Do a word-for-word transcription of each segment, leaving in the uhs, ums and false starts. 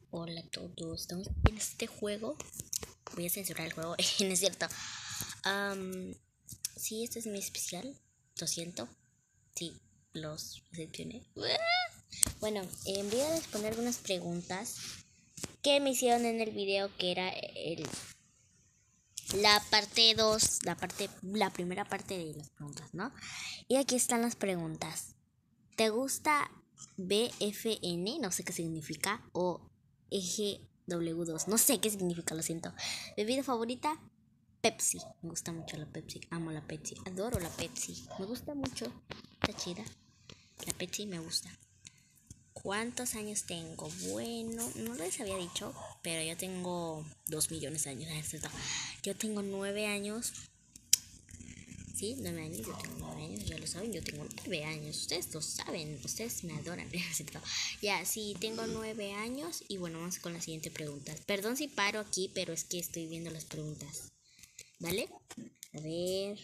Hola a todos, estamos en este juego. Voy a censurar el juego, no es cierto. Um, sí, este es mi especial. Lo siento. Sí, los decepcioné. Bueno, eh, voy a responder algunas preguntas que me hicieron en el video, que era el, la parte dos, la parte, la primera parte de las preguntas, ¿no? Y aquí están las preguntas. ¿Te gusta B F N? No sé qué significa. O E G W dos. No sé qué significa, lo siento. ¿Bebida favorita? Pepsi. Me gusta mucho la Pepsi. Amo la Pepsi. Adoro la Pepsi. Me gusta mucho. Está chida. La Pepsi me gusta. ¿Cuántos años tengo? Bueno, no les había dicho, pero yo tengo dos millones de años. Yo tengo nueve años. Sí, nueve años, yo tengo nueve años, ya lo saben, yo tengo nueve años, ustedes lo saben, ustedes me adoran. Ya, sí, tengo nueve años y bueno, vamos con la siguiente pregunta. Perdón si paro aquí, pero es que estoy viendo las preguntas, ¿vale? A ver.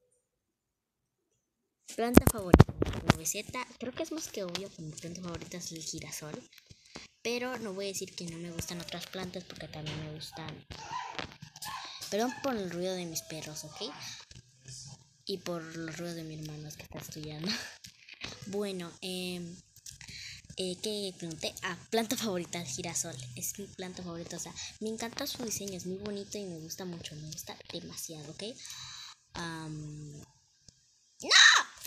Planta favorita, la receta, creo que es más que obvio que mi planta favorita es el girasol, pero no voy a decir que no me gustan otras plantas porque también me gustan. Perdón por el ruido de mis perros, ¿ok? Y por los ruidos de mi hermano que está estudiando. Bueno, eh, eh, ¿qué pregunté? Ah, planta favorita, el girasol. Es mi planta favorita, o sea, me encanta su diseño, es muy bonito y me gusta mucho, me gusta demasiado, ¿ok? Um, ¡No!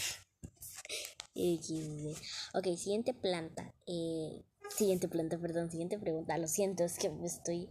Ok, siguiente planta. Eh, siguiente planta, perdón, siguiente pregunta. Lo siento, es que estoy...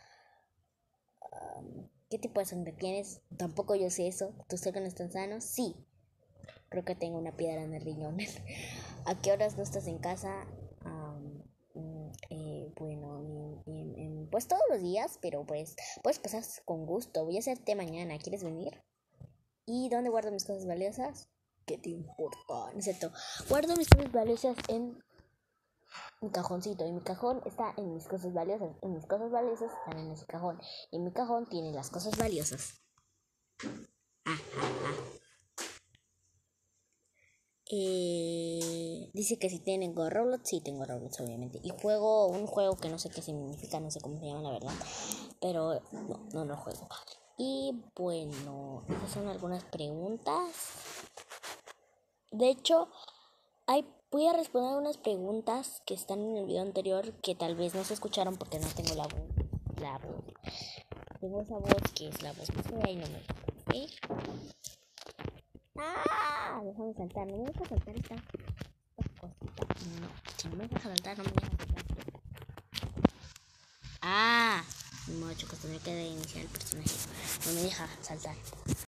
Um, ¿Qué tipo de sangre tienes? Tampoco yo sé eso. ¿Tus órganos están sanos? Sí. Creo que tengo una piedra en el riñón. ¿A qué horas no estás en casa? Um, eh, bueno, en, en, pues todos los días, pero pues puedes pasar con gusto. Voy a hacerte mañana. ¿Quieres venir? ¿Y dónde guardo mis cosas valiosas? ¿Qué te importa? ¿No es cierto? Guardo mis cosas valiosas en mi cajoncito. Y mi cajón está en mis cosas valiosas. Y mis cosas valiosas están en ese cajón. Y mi cajón tiene las cosas valiosas. Ah, ah, ah. Eh, dice que si tengo Roblox, sí tengo Roblox obviamente. Y juego un juego que no sé qué significa, no sé cómo se llama la verdad. Pero no, no lo juego. Y bueno, esas son algunas preguntas. De hecho, hay, voy a responder unas preguntas que están en el video anterior que tal vez no se escucharon porque no tengo la voz. La voz. Tengo esa voz que es la voz más fea y no me gusta. ¿Okay? ¡Ah! Déjame saltar, no me deja saltar esta, esta cosita. No, si no me deja saltar, no me deja saltar. ¡Ah! No, chicos, tenía que iniciar el personaje. No me deja saltar.